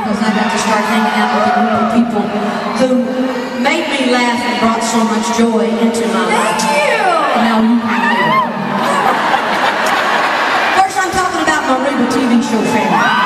because I got to start hanging out with a group of people who made me laugh and brought so much joy into my life. Thank you! And now you can hear it. First, I'm talking about my Reba TV show family.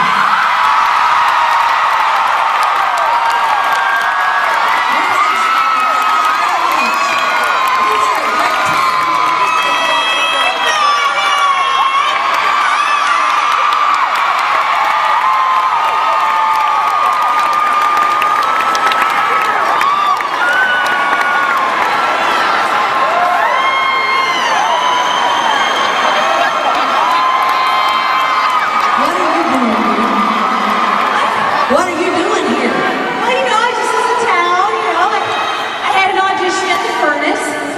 What are you doing here? Well, you know, I just was in town, you know, I had an audition at the Furnace.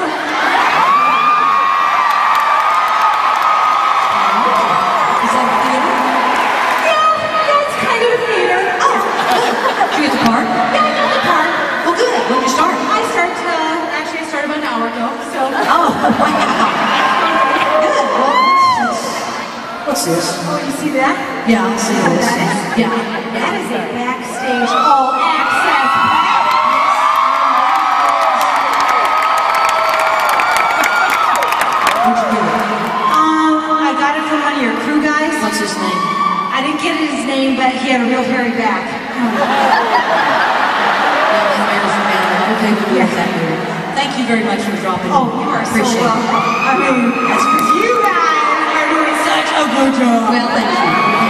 Is that a theater? Yeah, it's kind of a theater. Oh, good. Did you get the part? Yeah, I got the part. Well, good. When did you start? Actually, I started about an hour ago, so. Oh, wow. Good. Well, what's this? Oh, you see that? Yeah, I see this. Yeah. That is a backstage all-access package. Where'd you get it? I got it from one of your crew guys. What's his name? I didn't get his name, but he had a real hairy back. Okay, we'll do that later. Thank you very much for dropping in. Oh, you are so Appreciate welcome. it. I mean, that's because you guys are doing such a good job. Well, thank you.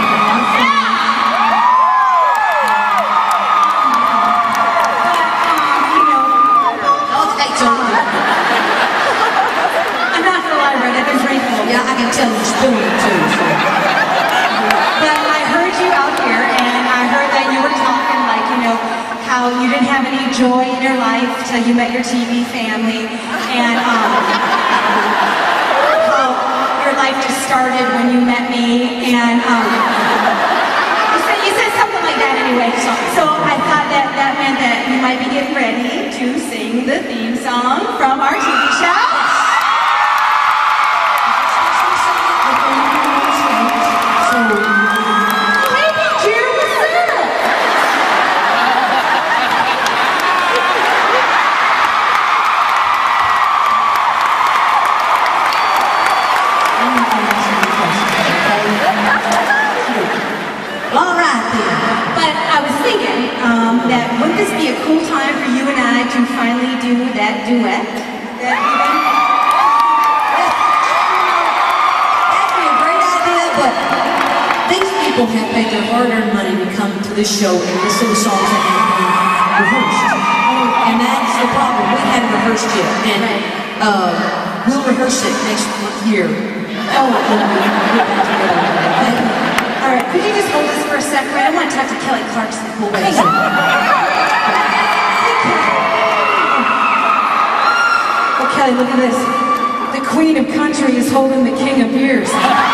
I'm not gonna lie, Red, I've been drinking a little bit. Yeah, I can tell you're spilling it too. So. But I heard you out here, and I heard that you were talking like, you know, how you didn't have any joy in your life till you met your TV family, and how your life just started when you met me, and you said something like that anyway. So I thought that meant that you might be getting ready to sing the theme song from our TV show. All right then. But I was thinking that wouldn't this be a cool time for you and I to finally do that duet? That'd be a great idea, but these people have paid their hard-earned money to come to this show and listen to songs that have been rehearsed. And that's the problem. We hadn't rehearsed yet. And we'll rehearse it next year. Oh, when we get back together. Okay? All right, could you just hold this for a second? I want to talk to Kelly Clarkson. Well, wait a second. Oh, Kelly, look at this. The Queen of Country is holding the King of Beers.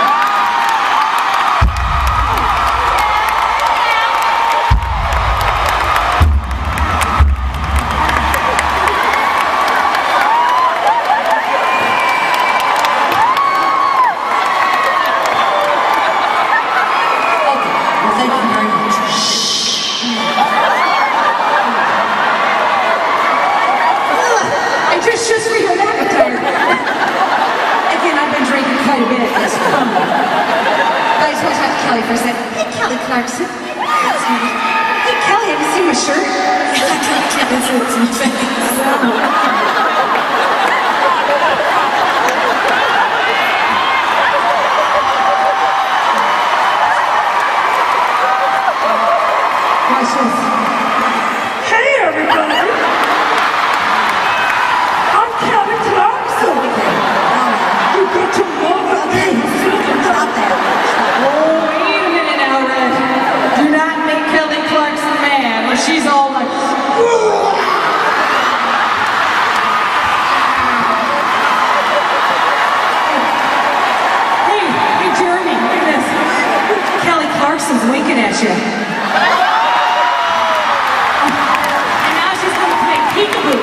Just for your appetite. Again, I've been drinking quite a bit. Yes, I just want to talk to Kelly for a second. Hey, Kelly Clarkson. Hey, Kelly, have you seen my shirt? Watch this. Hey, everybody. She's all like, hey, Jeremy, look at this. Kelly Clarkson's winking at you. And now she's going to play peekaboo.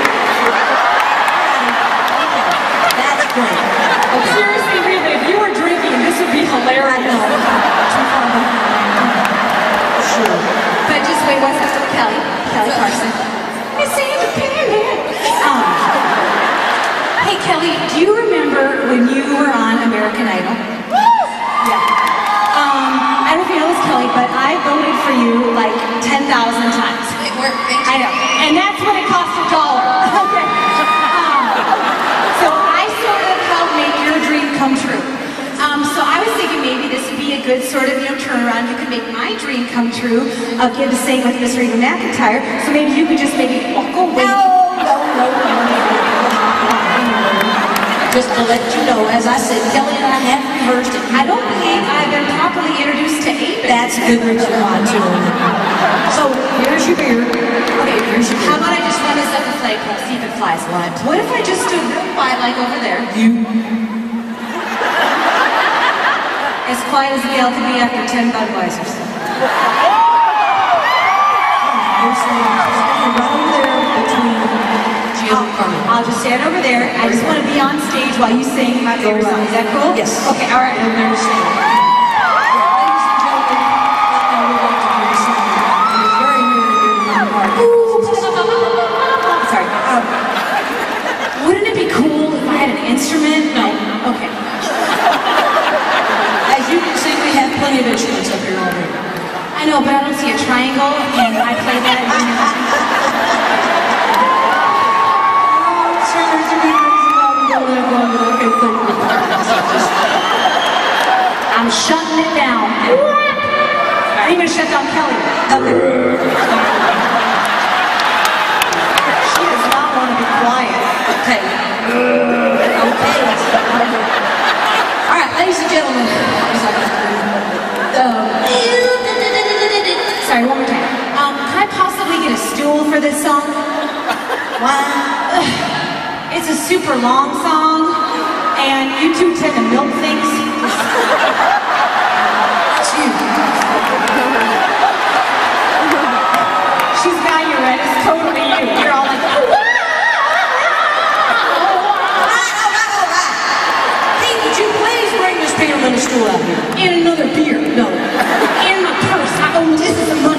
That's great. Okay. Seriously, really, if you were drinking, this would be hilarious. I know. Sure. But good sort of, turnaround. You could make my dream come true of getting to sing with Miss Reba McEntire. So maybe you could just maybe walk away. No. Just to let you know, as I said, Kelly and I have rehearsed it. I don't believe I've been properly introduced to Abe. That's a good reason why, too. So, here's your beer. Okay, here's your beer. How about I just run this up the flagpole, see if it flies? What if I just stood real quiet, like over there? As quiet as a gal could be after 10 Budweisers. I'll just stand over there. I just want to be on stage while you sing my favorite song. Is that cool? Yes. Okay, all right. I'll never sing. Ladies and gentlemen, it's very near to my heart. Sorry. Wouldn't it be cool if I had an instrument? No. Okay. As you can see, we have plenty of instruments up here already. I know, but I don't see a triangle, and I play that. I'm shutting it down. I'm even shut down Kelly. Okay. She does not want to be quiet. Okay. Okay. All right, ladies and gentlemen. Sorry, one more time. Can I possibly get a stool for this song? Why? It's a super long song, and you two tend to milk things. That's you. She's got you right. It's totally you. You're all like, All right. Pete, would you please bring this Peter Linda stool out here? and another beer. No. And my purse. I owe this the money.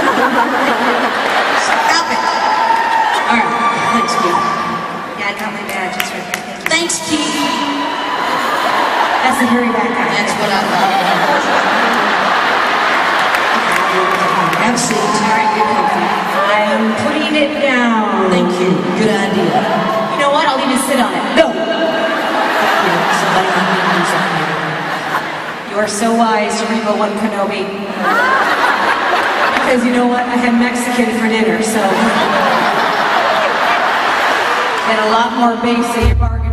Stop it. All right. Thanks, Keith. Yeah, I got my badge. It's right here. Thanks, Keith. That's the very back guy. That's what I thought. Have a seat. All right, get comfy. I am putting it down. Thank you. Good idea. You know what? I'll even sit on it. No. Somebody might need to do something. You are so wise, Reba One Kenobi. Because you know what? I had Mexican for dinner, so get a lot more bass in your bargain.